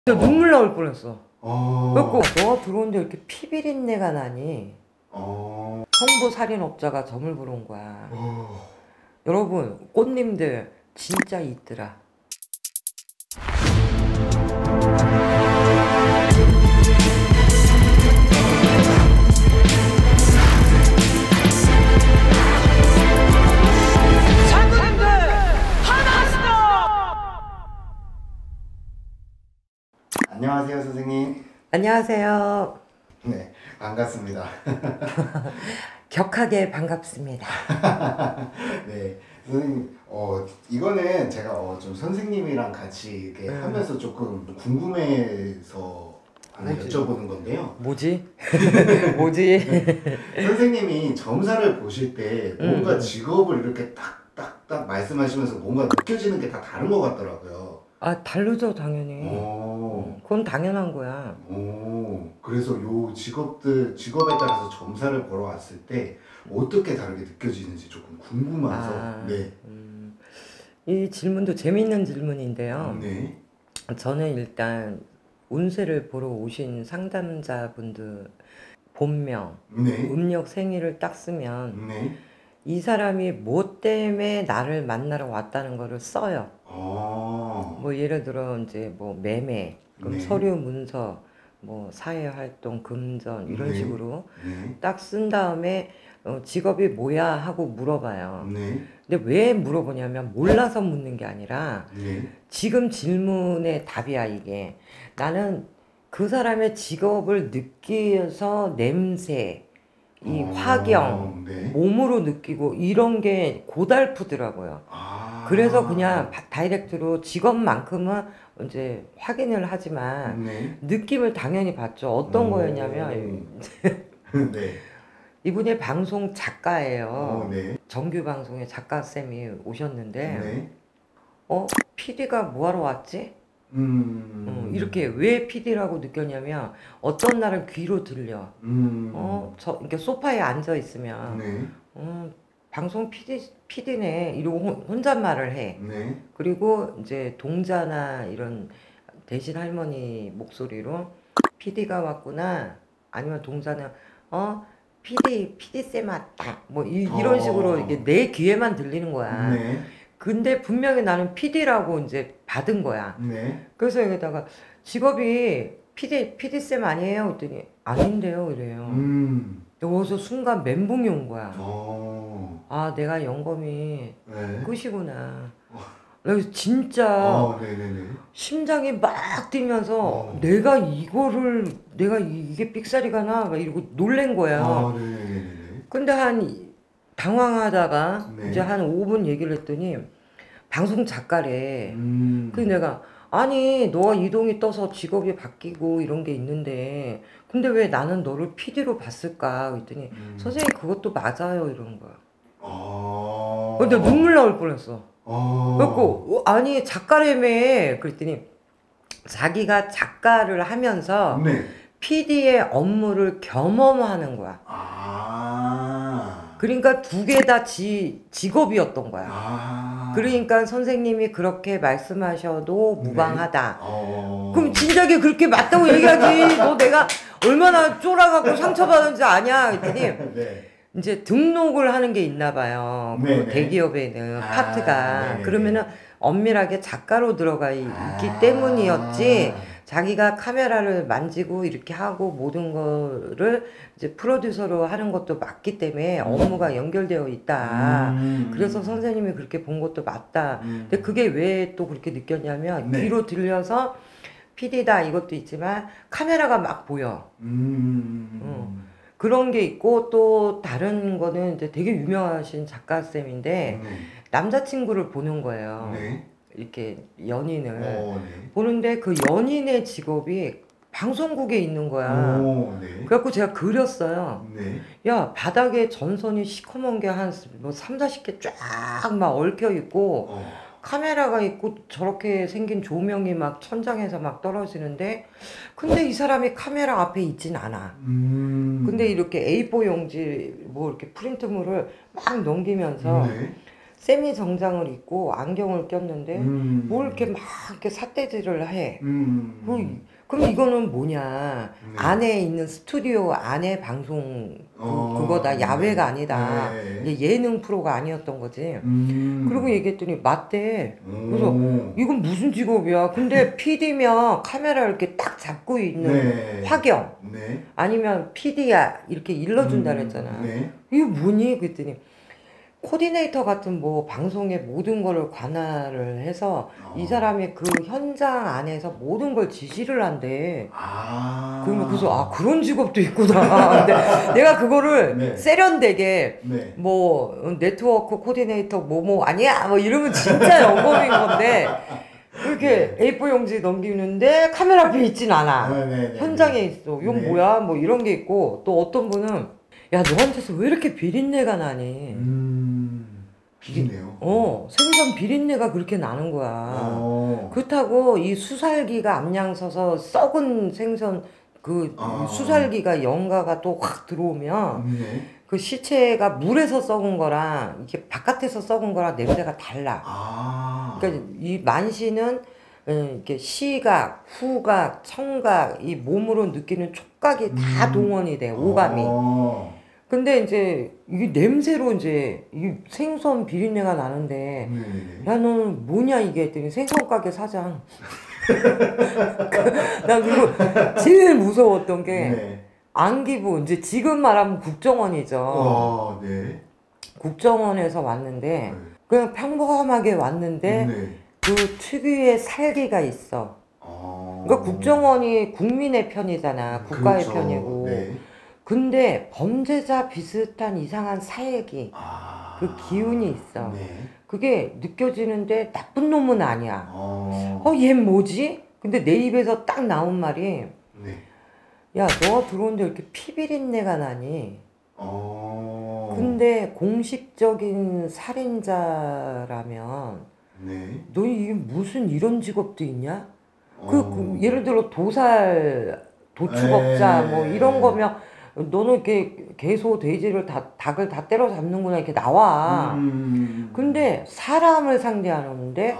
진짜 눈물 나올 뻔했어. 어. 그래갖고 너가 들어오는데 이렇게 피 비린내가 나니 성부 살인업자가 점을 보러 온 거야. 여러분 꽃님들 진짜 있더라. 안녕하세요, 선생님. 안녕하세요. 네, 반갑습니다. 격하게 반갑습니다. 네, 선생님, 이거는 제가 좀 선생님이랑 같이 이렇게 하면서 조금 궁금해서 하나 여쭤보는 건데요. 뭐지? 뭐지? 선생님이 점사를 보실 때 뭔가 직업을 이렇게 딱딱딱 말씀하시면서 뭔가 느껴지는 게 다 다른 것 같더라고요. 아 다르죠 당연히. 그건 당연한 거야. 그래서 요 직업에 따라서 점사를 보러 왔을 때 어떻게 다르게 느껴지는지 조금 궁금해서. 네. 이 질문도 재밌는 질문인데요. 네. 저는 일단 운세를 보러 오신 상담자분들 본명, 네. 음력 생일을 딱 쓰면 네. 이 사람이 뭐 때문에 나를 만나러 왔다는 거를 써요. 뭐 예를 들어 이제 뭐 매매, 그럼 네. 서류 문서, 뭐 사회활동, 금전 이런 네. 식으로 네. 딱 쓴 다음에 직업이 뭐야 하고 물어봐요. 네. 근데 왜 물어보냐면 몰라서 묻는 게 아니라 네. 지금 질문의 답이야 이게. 나는 그 사람의 직업을 느끼어서 냄새, 이 화경, 네. 몸으로 느끼고 이런 게 고달프더라고요. 그래서 그냥 다이렉트로 직업만큼은 이제 확인을 하지만 네. 느낌을 당연히 받죠. 어떤 거였냐면 네. 이분이 방송 작가예요. 네. 정규 방송에 작가쌤이 오셨는데 네. PD가 뭐하러 왔지? 이렇게 왜 PD라고 느꼈냐면 어떤 날은 귀로 들려. 이렇게 소파에 앉아 있으면 네. 방송 PD네 이러고 혼잣말을 해. 네. 그리고 이제 동자나 이런 대신 할머니 목소리로 PD가 왔구나. 아니면 동자는 PD 쌤 왔다. 뭐 이런 식으로 이게 내 귀에만 들리는 거야. 네. 근데 분명히 나는 PD라고 이제 받은 거야. 네. 그래서 여기다가 직업이 PD 쌤 아니에요? 그랬더니 아닌데요 이래요. 여기서 순간 멘붕이 온 거야. 아 내가 영검이 네. 끝이구나. 그래서 진짜 네네네. 심장이 막 뛰면서 내가 이게 삑사리가 나? 막 이러고 놀란 거야. 네네네. 근데 당황하다가 네. 이제 한 5분 얘기를 했더니 방송 작가래. 그래서 내가 아니 너가 이동이 떠서 직업이 바뀌고 이런 게 있는데 근데 왜 나는 너를 PD로 봤을까? 그랬더니 선생님 그것도 맞아요 이러는 거야. 근데 눈물 나올 뻔했어. 그래갖고 아니 작가라며 그랬더니 자기가 작가를 하면서 네. PD의 업무를 겸업하는 거야. 그러니까 두 개 다 직업이었던 거야. 그러니까 선생님이 그렇게 말씀하셔도 무방하다. 그럼 진작에 그렇게 맞다고 얘기하지. 너 내가 얼마나 쫄아갖고 상처받은지 아냐 그랬더니 네. 이제 등록을 하는 게 있나 봐요. 그 대기업에는 파트가. 네네. 그러면은 엄밀하게 작가로 들어가 있기 때문이었지. 자기가 카메라를 만지고 이렇게 하고 모든 거를 이제 프로듀서로 하는 것도 맞기 때문에 업무가 연결되어 있다. 그래서 선생님이 그렇게 본 것도 맞다. 근데 그게 왜 또 그렇게 느꼈냐면 귀로 들려서 PD다 이것도 있지만 카메라가 막 보여. 그런 게 있고 또 다른 거는 이제 되게 유명하신 작가쌤인데 남자친구를 보는 거예요. 이렇게 연인을 보는데 그 연인의 직업이 방송국에 있는 거야. 그래갖고 제가 그렸어요. 야 바닥에 전선이 시커먼 게 한 뭐 30-40개 쫙 막 얽혀 있고 카메라가 있고 저렇게 생긴 조명이 막 천장에서 막 떨어지는데 근데 이 사람이 카메라 앞에 있진 않아. 근데 이렇게 A4 용지 뭐 이렇게 프린트물을 막 넘기면서 세미 정장을 입고 안경을 꼈는데 뭘 이렇게 막 이렇게 삿대질을 해. 그럼 이거는 뭐냐? 네. 안에 있는 스튜디오 안에 방송 그거다. 야외가 아니다. 네. 이게 예능 프로가 아니었던 거지. 그리고 얘기했더니 맞대. 그래서 이건 무슨 직업이야? 근데 PD면 카메라 이렇게 딱 잡고 있는 네. 화경. 네. 아니면 PD야 이렇게 일러준다 그랬잖아. 네. 이거 뭐니? 그랬더니 코디네이터 같은 뭐 방송의 모든 거를 관할을 해서 이 사람이 그 현장 안에서 모든 걸 지시를 한대. 그러면 그래서 그런 직업도 있구나. 근데 내가 그거를 네. 세련되게 네. 뭐 네트워크 코디네이터 뭐뭐 아니야 뭐 이러면 진짜 영업인 건데 이렇게 A4 용지 넘기는데 카메라 앞에 있진 않아. 네. 현장에 있어. 이건 네. 뭐야? 뭐 이런 게 있고 또 어떤 분은 야 너한테서 왜 이렇게 비린내가 나니? 비린내요? 생선 비린내가 그렇게 나는 거야. 그렇다고 이 수살기가 앞장서서 썩은 생선 그 수살기가 연가가 또 확 들어오면 네. 그 시체가 물에서 썩은 거랑 이렇게 바깥에서 썩은 거랑 냄새가 달라. 그러니까 이 만시는 이렇게 시각, 후각, 청각, 이 몸으로 느끼는 촉각이 다 동원이 돼, 오감이. 근데 이제 이게 냄새로 이제 이 생선 비린내가 나는데 야 너는 뭐냐 이게 했더니 생선 가게 사장. 난 그리고 제일 무서웠던 게 안기부 이제 지금 말하면 국정원이죠. 네. 국정원에서 왔는데 그냥 평범하게 왔는데 그 특유의 살기가 있어. 그러니까 국정원이 국민의 편이잖아. 국가의 그렇죠. 편이고. 네. 근데 범죄자 비슷한 이상한 살기, 그 기운이 있어. 네. 그게 느껴지는데 나쁜 놈은 아니야. 얘 뭐지? 근데 내 입에서 딱 나온 말이 야, 너가 들어오는데 왜 이렇게 피비린내가 나니? 근데 공식적인 살인자라면 너 이게 무슨 이런 직업도 있냐? 예를 들어 도축업자 뭐 이런 거면 너는 이렇게 개소 돼지를 닭을 다 때려잡는구나 이렇게 나와. 근데 사람을 상대하는데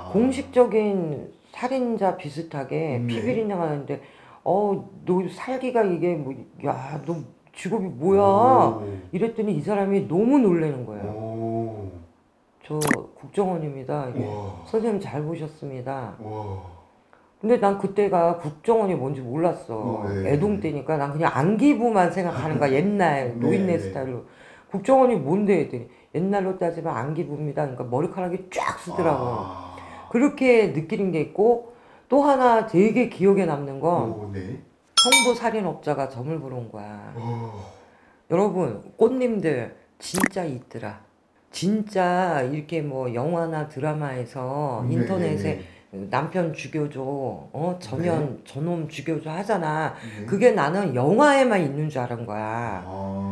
공식적인 살인자 비슷하게 피비린내가 나는데 너 살기가 이게 뭐 야 너 직업이 뭐야? 이랬더니 이 사람이 너무 놀라는 거예요. 저 국정원입니다. 선생님 잘 보셨습니다. 근데 난 그때가 국정원이 뭔지 몰랐어. 애동 때니까 난 그냥 안기부만 생각하는 거야. 옛날 노인네 스타일로. 국정원이 뭔데 했더니 옛날로 따지면 안기부입니다. 그러니까 머리카락이 쫙 쓰더라고. 그렇게 느끼는 게 있고 또 하나 되게 기억에 남는 건 청부 살인업자가 점을 보러 온 거야. 여러분 꽃님들 진짜 있더라. 진짜 이렇게 뭐 영화나 드라마에서 인터넷에 남편 죽여줘, 저놈 죽여줘 하잖아. 그게 나는 영화에만 있는 줄 알은 거야.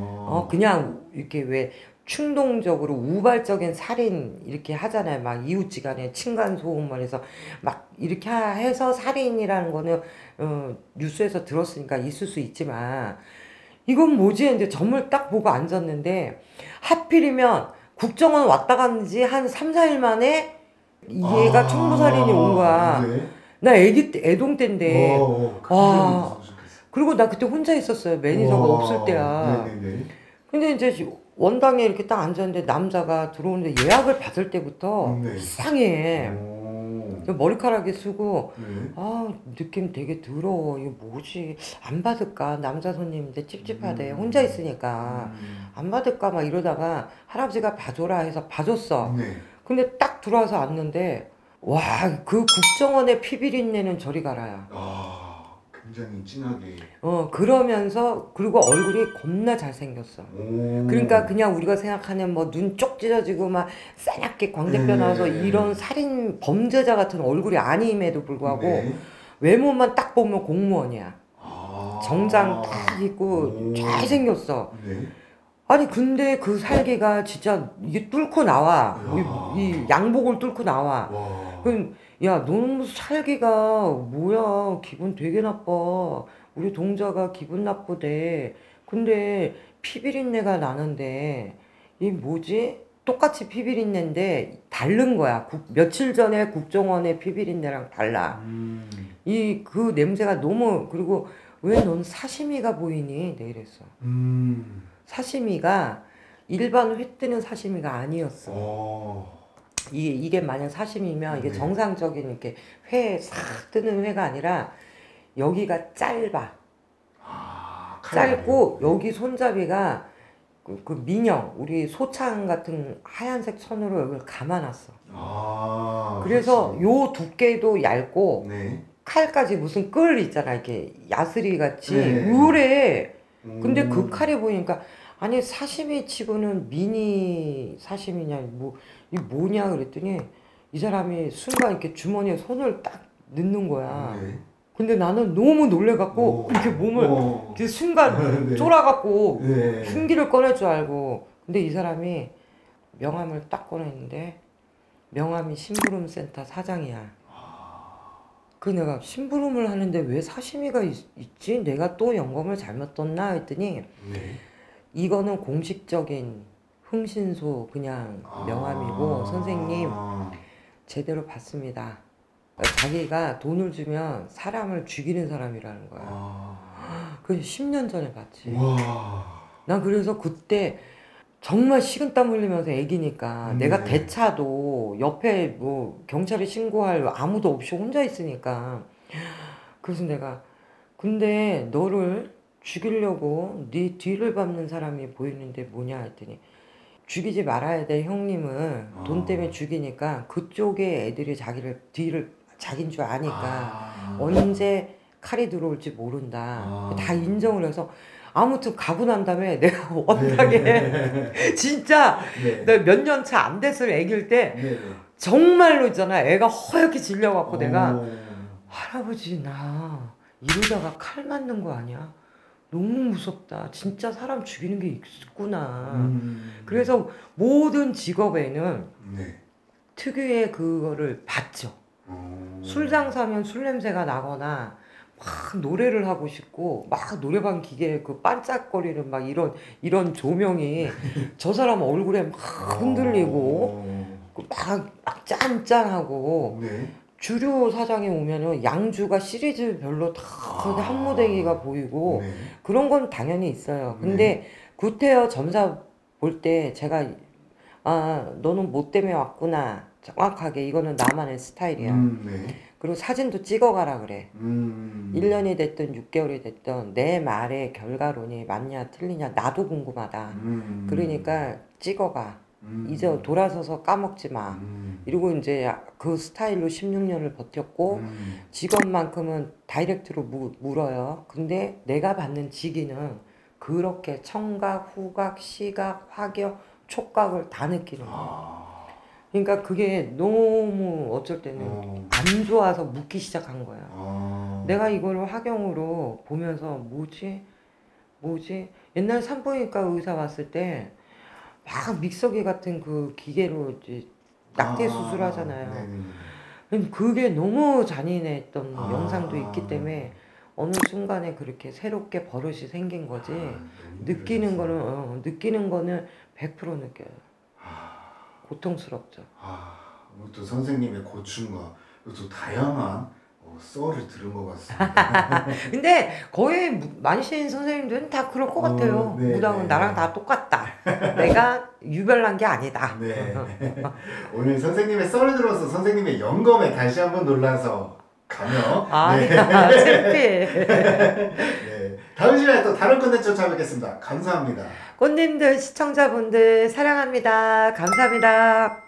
그냥 이렇게 왜 충동적으로 우발적인 살인 이렇게 하잖아요. 막 이웃지간에 층간소음만 해서 막 이렇게 해서 살인이라는 거는 뉴스에서 들었으니까 있을 수 있지만 이건 뭐지 했는데 점을 딱 보고 앉았는데 하필이면 국정원 왔다 갔는지 한 3, 4일 만에 얘가 청부살인이 온 거야. 나 애동 때인데. 그리고 나 그때 혼자 있었어요. 매니저가 없을 때야. 근데 이제 원당에 이렇게 딱 앉았는데 남자가 들어오는데 예약을 받을 때부터 이상해. 머리카락이 쓰고 느낌 되게 더러워. 이거 뭐지? 안 받을까? 남자 손님인데 찝찝하대. 혼자 있으니까 안 받을까? 막 이러다가 할아버지가 봐줘라 해서 봐줬어. 근데 딱 들어와서 앉는데 와, 그 국정원의 피비린내는 저리 가라야. 굉장히 진하게. 그러면서 그리고 얼굴이 겁나 잘생겼어. 그러니까 그냥 우리가 생각하는 뭐 눈 쪽 찢어지고 막 싸납게 광대뼈 나와서 이런 살인 범죄자 같은 얼굴이 아님에도 불구하고 외모만 딱 보면 공무원이야. 정장 딱 입고 잘생겼어. 아니 근데 그 살기가 진짜 이게 뚫고 나와. 이 양복을 뚫고 나와. 그럼 야 너는 살기가 뭐야, 기분 되게 나빠. 우리 동자가 기분 나쁘대. 근데 피비린내가 나는데 이 뭐지? 똑같이 피비린내인데 다른 거야. 며칠 전에 국정원의 피비린내랑 달라. 그 냄새가 너무. 그리고 왜 넌 사시미가 보이니? 내 이랬어. 사시미가 일반 회 뜨는 사시미가 아니었어. 이게 만약 사시미면 이게 정상적인 이렇게 회 싹 뜨는 회가 아니라 여기가 짧아. 짧고 여기 손잡이가 그 민영, 우리 소창 같은 하얀색 천으로 여기를 감아놨어. 그래서 그렇지. 요 두께도 얇고 네. 칼까지 무슨 끌 있잖아. 이렇게 야스리 같이 우래. 근데 그 칼이 보니까 아니 사시미 치고는 미니 사시미냐 이 뭐냐 그랬더니 이 사람이 순간 이렇게 주머니에 손을 딱 넣는 거야. 네. 근데 나는 너무 놀래갖고 이렇게 몸을 이렇게 순간 쫄아갖고 흉기를 꺼낼 줄 알고. 근데 이 사람이 명함을 딱 꺼냈는데 명함이 심부름센터 사장이야. 그 내가 심부름을 하는데 왜 사시미가 있지? 내가 또 연금을 잘못 떴나 했더니 이거는 공식적인 흥신소 그냥 명함이고 선생님 제대로 받습니다. 자기가 돈을 주면 사람을 죽이는 사람이라는 거야. 그래서 10년 전에 봤지. 난 그래서 그때 정말 식은땀 흘리면서 애기니까 내가 대차도 옆에 뭐 경찰에 신고할 아무도 없이 혼자 있으니까. 그래서 내가 근데 너를 죽이려고 네 뒤를 밟는 사람이 보이는데 뭐냐 했더니 죽이지 말아야 돼 형님은 돈 때문에 죽이니까 그쪽에 애들이 자기를 뒤를 자긴 줄 아니까 언제 칼이 들어올지 모른다. 다 인정을 해서 아무튼 가고 난 다음에 내가 워낙에 진짜 몇 년 차 안 됐을 애기일 때 정말로 있잖아. 애가 허옇게 질려갖고 내가 할아버지 나 이러다가 칼 맞는 거 아니야? 너무 무섭다. 진짜 사람 죽이는 게 있구나. 그래서 모든 직업에는 특유의 그거를 받죠. 술 장사면 술 냄새가 나거나 막 노래를 하고 싶고 막 노래방 기계에 그 반짝거리는 막 이런 조명이 저 사람 얼굴에 막 흔들리고 막 짠짠하고 주류 사장에 오면은 양주가 시리즈별로 다 한 무대기가 보이고 그런 건 당연히 있어요. 근데 구태여 점사 볼 때 제가 너는 뭐 때문에 왔구나. 정확하게 이거는 나만의 스타일이야. 그리고 사진도 찍어가라 그래. 1년이 됐든 6개월이 됐든 내 말의 결과론이 맞냐 틀리냐 나도 궁금하다. 그러니까 찍어가. 이제 돌아서서 까먹지 마. 이러고 이제 그 스타일로 16년을 버텼고 직업만큼은 다이렉트로 물어요. 근데 내가 받는 직위는 그렇게 청각, 후각, 시각, 화격, 촉각을 다 느끼는 거야. 그러니까 그게 너무 어쩔 때는 안 좋아서 묻기 시작한 거야. 내가 이걸 화경으로 보면서 뭐지? 옛날 산부인과 의사 왔을 때 막 믹서기 같은 그 기계로 이제 낙태 수술하잖아요. 그게 너무 잔인했던 영상도 있기 때문에 어느 순간에 그렇게 새롭게 버릇이 생긴 거지. 느끼는 거는 100% 느껴요. 고통스럽죠. 또 선생님의 고충과 또 다양한 썰을 들은 것 같습니다. 근데 거의 만신 선생님들은 다 그럴 것 같아요. 무당은 나랑 다 똑같다. 내가 유별난 게 아니다. 오늘 선생님의 썰을 들어서 선생님의 영검에 다시 한번 놀라서 가며 창피해. 다음 시간에 또 다른 컨텐츠로 찾아뵙겠습니다. 감사합니다. 꽃님들 시청자분들 사랑합니다. 감사합니다.